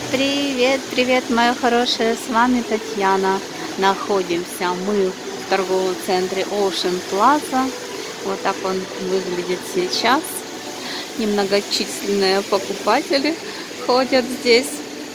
Привет, привет, моя хорошая, с вами Татьяна. Находимся мы в торговом центре Ocean Plaza. Вот так он выглядит сейчас. Немногочисленные покупатели ходят здесь.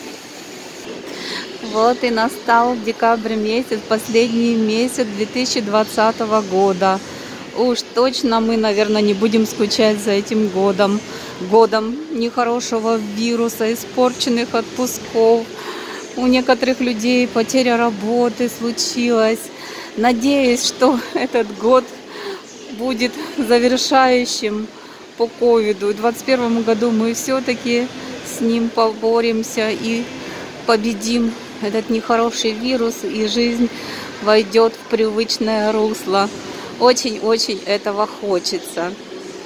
Вот и настал декабрь месяц, последний месяц 2020 года. Уж точно мы, наверное, не будем скучать за этим годом. Годом нехорошего вируса, испорченных отпусков. У некоторых людей потеря работы случилась. Надеюсь, что этот год будет завершающим по ковиду. В 2021 году мы все-таки с ним поборемся и победим этот нехороший вирус, и жизнь войдет в привычное русло. Очень-очень этого хочется.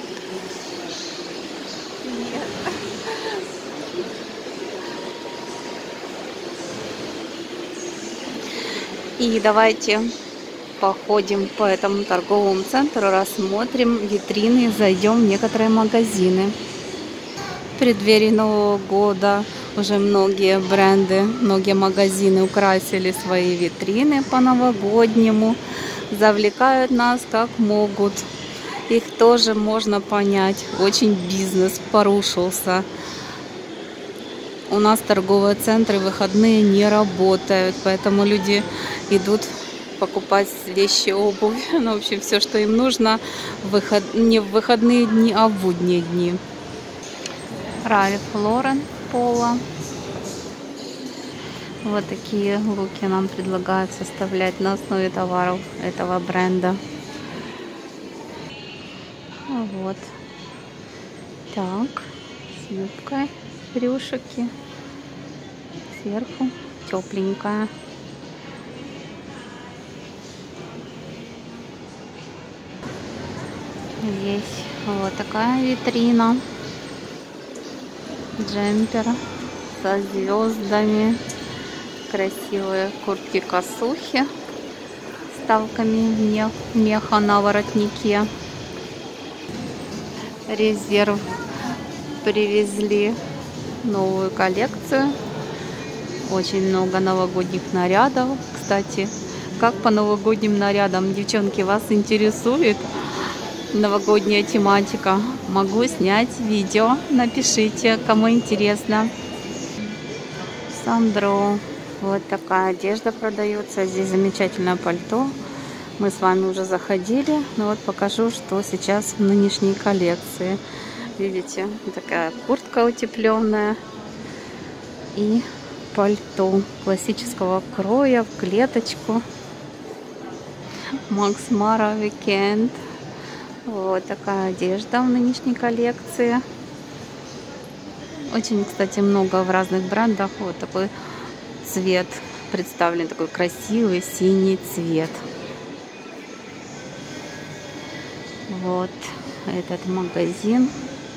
И давайте походим по этому торговому центру, рассмотрим витрины, зайдем в некоторые магазины. В преддверии Нового года уже многие бренды, многие магазины украсили свои витрины по-новогоднему, завлекают нас как могут. Их тоже можно понять, очень бизнес порушился. У нас торговые центры в выходные не работают, поэтому люди идут покупать вещи, обувь, ну, в общем, все, что им нужно, не в выходные дни, а в будние дни. Ральф Лорен Пола. Вот такие луки нам предлагают составлять на основе товаров этого бренда. Вот. Так, с юбкой, брюшки. Сверху тепленькая. Здесь вот такая витрина. Джемпер со звездами. Красивые куртки-косухи с вставками меха на воротнике. Резерв привезли новую коллекцию. Очень много новогодних нарядов. Кстати, как по новогодним нарядам, девчонки, вас интересует новогодняя тематика? Могу снять видео. Напишите, кому интересно. Сандро. Вот такая одежда продается. Здесь замечательное пальто. Мы с вами уже заходили. Но вот покажу, что сейчас в нынешней коллекции. Видите, такая куртка утепленная и пальто классического кроя в клеточку. Макс Мара Weekend. Вот такая одежда в нынешней коллекции. Очень, кстати, много в разных брендах. Вот такой цвет представлен, такой красивый синий цвет. Вот этот магазин.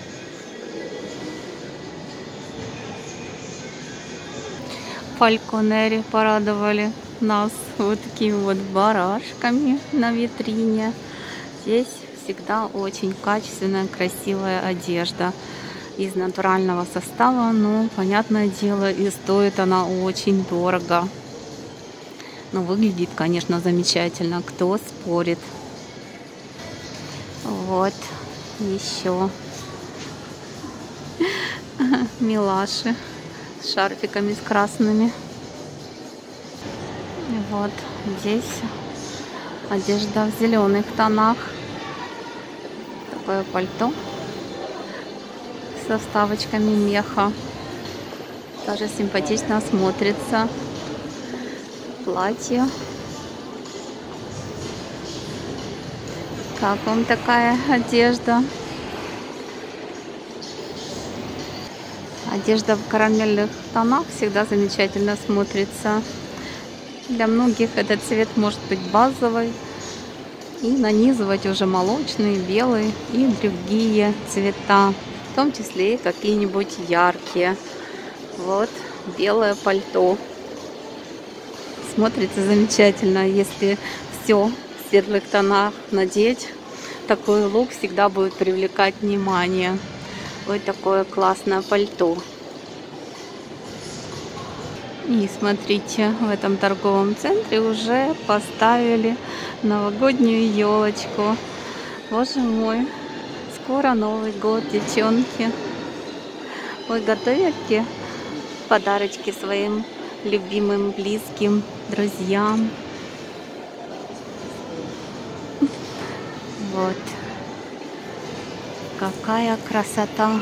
Фальконери порадовали нас вот такими вот барашками на витрине. Здесь всегда очень качественная, красивая одежда из натурального состава. Но, понятное дело, и стоит она очень дорого. Но выглядит, конечно, замечательно. Кто спорит? Вот еще милаши с шарфиками, с красными. Вот здесь одежда в зеленых тонах. Такое пальто со вставочками меха. Тоже симпатично смотрится. Платье. Как вам такая одежда? Одежда в карамельных тонах всегда замечательно смотрится. Для многих этот цвет может быть базовый. И нанизывать уже молочный, белый и другие цвета. В том числе и какие-нибудь яркие. Вот белое пальто. Смотрится замечательно, если все в светлых тонах надеть. Такой лук всегда будет привлекать внимание. Вот такое классное пальто. И смотрите, в этом торговом центре уже поставили новогоднюю елочку. Боже мой, скоро Новый год, девчонки. Вы готовите подарочки своим любимым, близким, друзьям? Вот. Какая красота!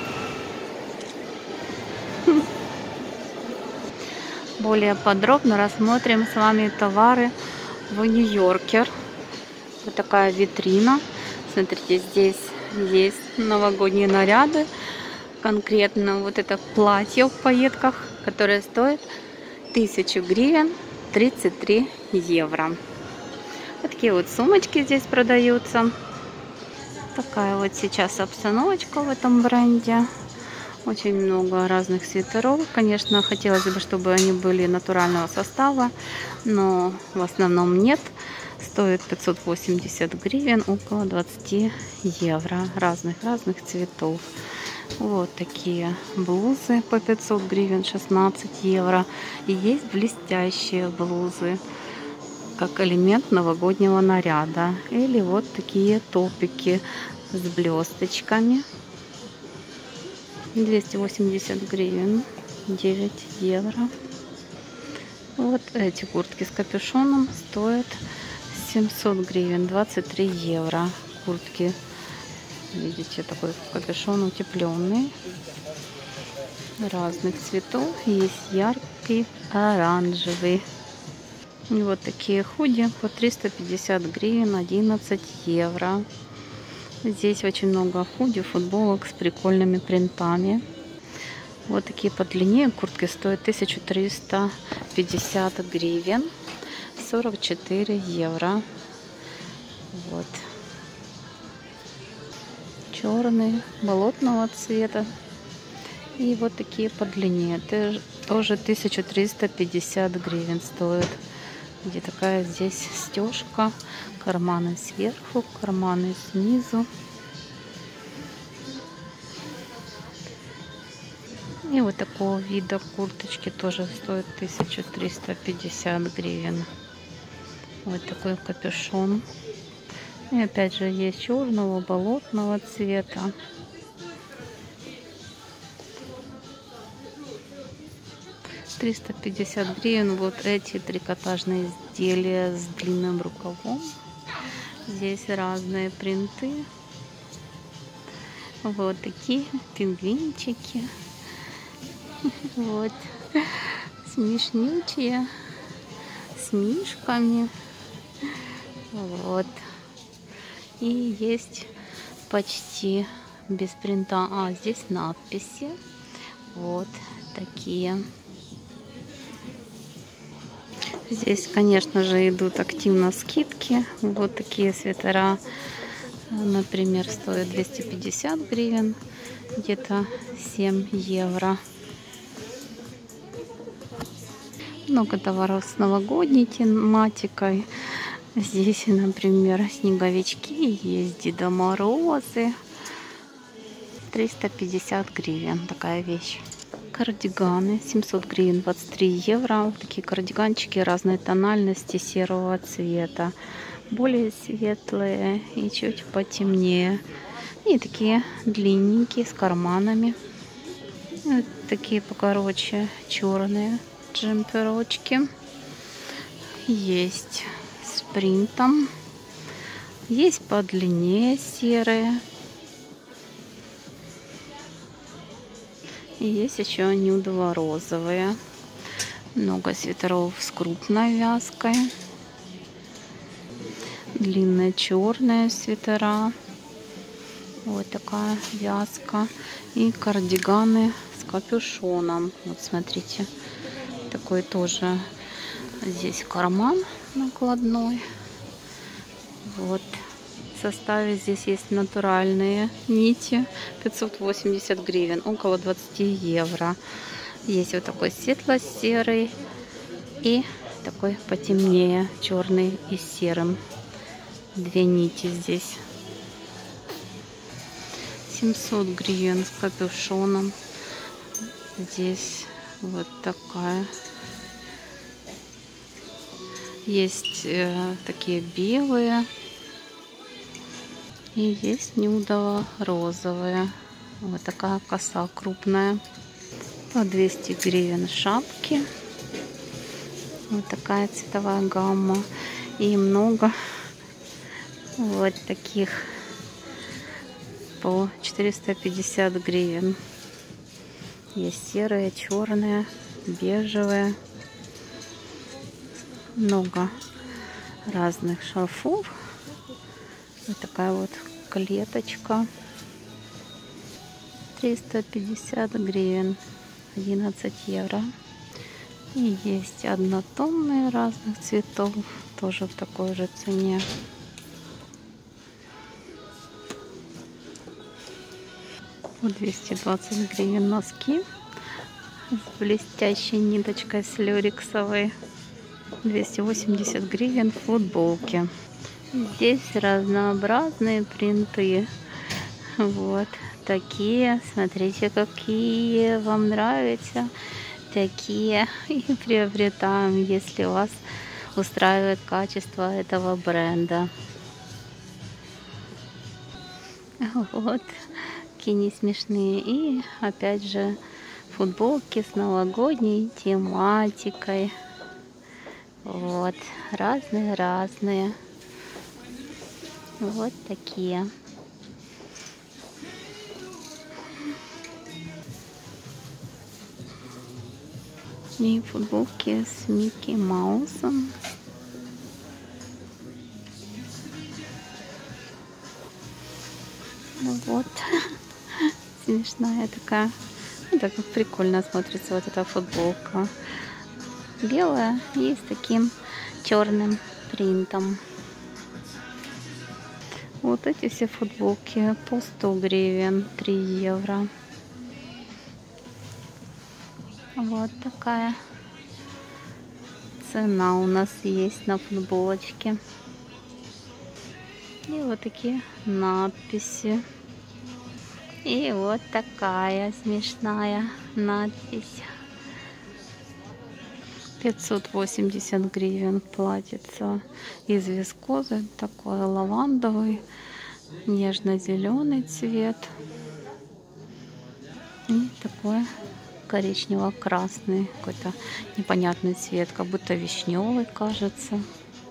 Более подробно рассмотрим с вами товары в Нью-Йоркер. Вот такая витрина. Смотрите, здесь есть новогодние наряды. Конкретно вот это платье в пайетках, которое стоит 1000 гривен, 33 евро. Вот такие вот сумочки здесь продаются. Такая вот сейчас обстановочка в этом бренде. Очень много разных свитеров. Конечно, хотелось бы, чтобы они были натурального состава, но в основном нет. Стоит 580 гривен, около 20 евро. Разных цветов. Вот такие блузы по 500 гривен, 16 евро. И есть блестящие блузы, как элемент новогоднего наряда. Или вот такие топики с блесточками. 280 гривен, 9 евро. Вот эти куртки с капюшоном стоят 700 гривен, 23 евро. Куртки, видите, такой капюшон утепленный. Разных цветов. Есть яркий, оранжевый. И вот такие худи по 350 гривен, 11 евро. Здесь очень много худи, футболок с прикольными принтами. Вот такие подлиннее куртки стоят 1350 гривен, 44 евро. Вот. Черные, болотного цвета. И вот такие подлиннее. Тоже 1350 гривен стоит. Где такая здесь стежка, карманы сверху, карманы снизу. И вот такого вида курточки тоже стоит 1350 гривен. Вот такой капюшон. И опять же есть черного, болотного цвета. $350 гривен. Вот эти трикотажные изделия с длинным рукавом. Здесь разные принты. Вот такие пингвинчики. Вот. Смешнючие. С мишками. Вот. И есть почти без принта. А, здесь надписи. Вот такие. Здесь, конечно же, идут активно скидки. Вот такие свитера, например, стоят 250 гривен, где-то 7 евро. Много товаров с новогодней тематикой. Здесь, например, снеговички, есть Деда Морозы. 350 гривен такая вещь. Кардиганы 700 гривен, 23 евро. Вот такие кардиганчики разной тональности серого цвета. Более светлые и чуть потемнее. И такие длинненькие с карманами. Вот такие покороче черные джемперочки. Есть с принтом. Есть подлиннее серые. И есть еще нюдово-розовые. Много свитеров с крупной вязкой. Длинные черные свитера. Вот такая вязка. И кардиганы с капюшоном. Вот смотрите. Такой тоже. Здесь карман накладной. Вот. В составе здесь есть натуральные нити. 580 гривен, около 20 евро. Есть вот такой светло-серый и такой потемнее, черный и серым. Две нити здесь. 700 гривен с капюшоном. Здесь вот такая Есть такие белые. И есть нюдово-розовые. Вот такая коса крупная. По 200 гривен шапки. Вот такая цветовая гамма. И много вот таких по 450 гривен. Есть серые, черные, бежевые. Много разных шарфов. Вот такая вот клеточка. 350 гривен. 11 евро. И есть однотонные разных цветов. Тоже в такой же цене. По 220 гривен носки. С блестящей ниточкой с люрексовой. 280 гривен футболки. Здесь разнообразные принты. Вот такие. Смотрите, какие вам нравятся. Такие и приобретаем, если вас устраивает качество этого бренда. Вот. Какие не смешные. И опять же футболки с новогодней тематикой. Вот. Разные-разные. Вот такие. И футболки с Микки Маусом. Вот. Смешная такая. Ну, так прикольно смотрится вот эта футболка. Белая и с таким черным принтом. Вот эти все футболки по 100 гривен, 3 евро. Вот такая цена у нас есть на футболочке. И вот такие надписи. И вот такая смешная надпись. 580 гривен платьице из вискозы. Такой лавандовый, нежно-зеленый цвет. И такой коричнево-красный, какой-то непонятный цвет, как будто вишневый, кажется.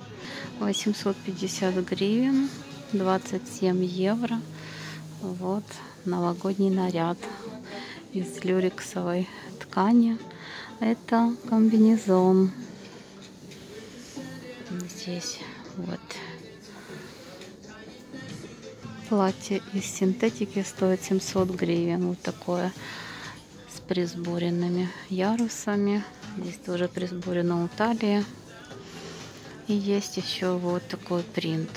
850 гривен, 27 евро. Вот новогодний наряд из люрексовой ткани. Это комбинезон. Здесь вот платье из синтетики стоит 700 гривен. Вот такое с присборенными ярусами. Здесь тоже присборено у талии. И есть еще вот такой принт.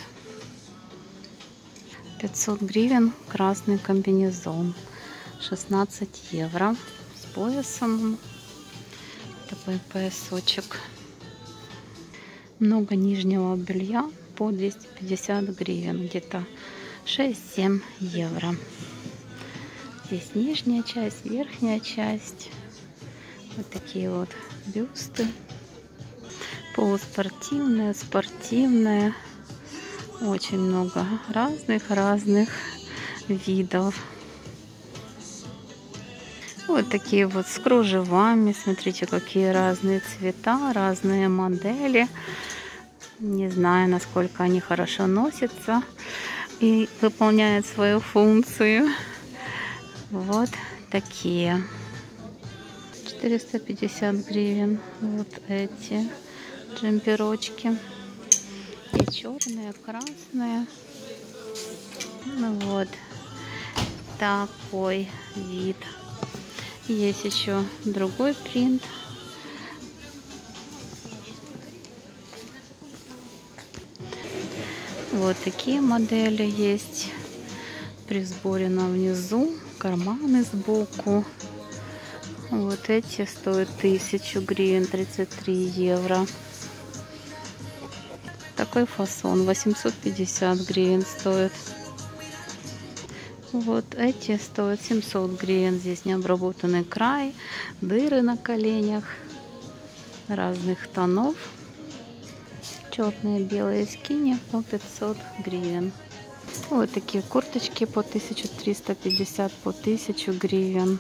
500 гривен красный комбинезон. 16 евро. С поясом. Такой поясочек. Много нижнего белья по 250 гривен. Где-то 6-7 евро. Здесь нижняя часть, верхняя часть. Вот такие вот бюсты. Полуспортивные, спортивные. Очень много разных видов. Вот такие вот с кружевами. Смотрите, какие разные цвета, разные модели. Не знаю, насколько они хорошо носятся и выполняют свою функцию. Вот такие. 450 гривен. Вот эти джемперочки. И черные, красные. Ну вот такой вид. Есть еще другой принт. Вот такие модели есть. Присборено внизу, карманы сбоку. Вот эти стоят 1000 гривен, 33 евро. Такой фасон 850 гривен стоит. Вот эти стоят 700 гривен. Здесь необработанный край, дыры на коленях разных тонов. Черные, белые скини по 500 гривен. Вот такие курточки по 1350, по 1000 гривен.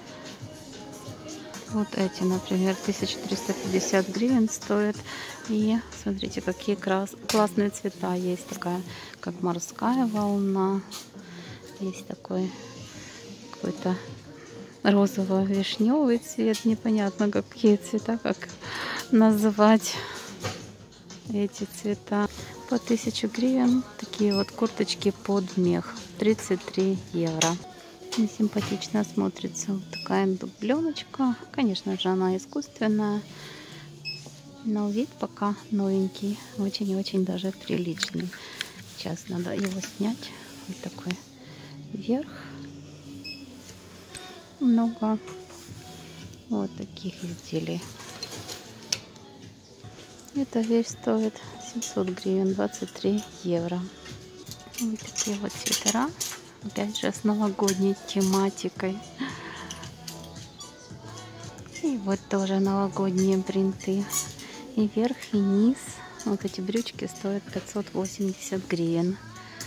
Вот эти, например, 1350 гривен стоят. И смотрите, какие классные цвета. Есть такая, как морская волна. Есть такой какой-то розово-вишневый цвет. Непонятно, какие цвета, как называть эти цвета. По 1000 гривен такие вот курточки под мех. 33 евро. И симпатично смотрится. Вот такая дубленочка. Конечно же, она искусственная. Но вид пока новенький. Очень-очень даже приличный. Сейчас надо его снять. Вот такой верх. Много вот таких изделий. Эта вещь стоит 700 гривен, 23 евро. Вот такие вот свитера. Опять же, с новогодней тематикой. И вот тоже новогодние принты. И верх, и низ. Вот эти брючки стоят 580 гривен.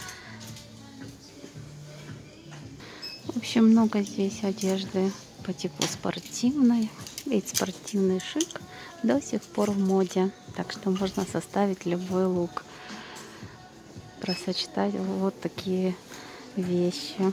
В общем, много здесь одежды по типу спортивной. Ведь спортивный шик до сих пор в моде. Так что можно составить любой лук. Просочетать вот такие вещи.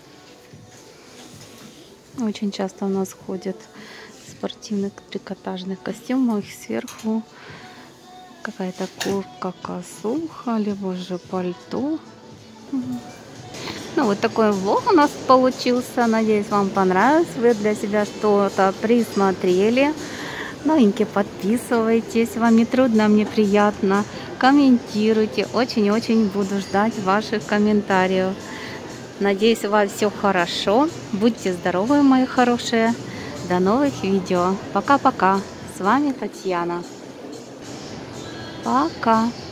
Очень часто у нас ходят в спортивных трикотажных костюмах. Сверху какая-то куртка-косуха, либо же пальто. Ну, вот такой влог у нас получился. Надеюсь, вам понравилось. Вы для себя что-то присмотрели. Новенькие, подписывайтесь. Вам не трудно, мне приятно. Комментируйте. Очень-очень буду ждать ваших комментариев. Надеюсь, у вас все хорошо. Будьте здоровы, мои хорошие. До новых видео. Пока-пока. С вами Татьяна. Пока.